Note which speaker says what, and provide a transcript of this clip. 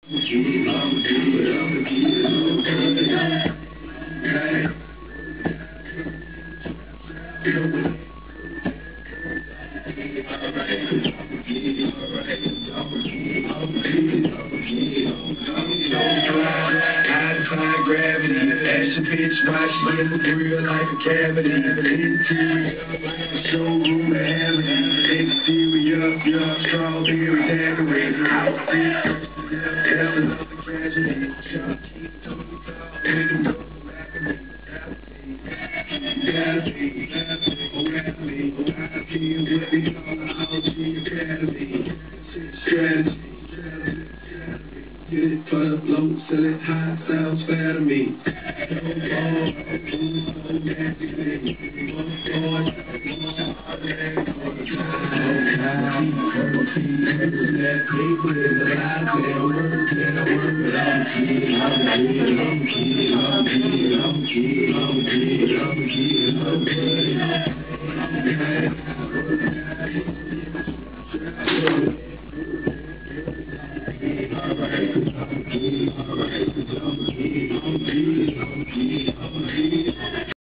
Speaker 1: Gravity, action bitch, watch in the real like a cavity. Interior, showroom heavy. Exterior, young strawberry decorated. Outfit, that's another tragedy. Strategy. Get it for the float, sell it high, sounds fair to me. All right.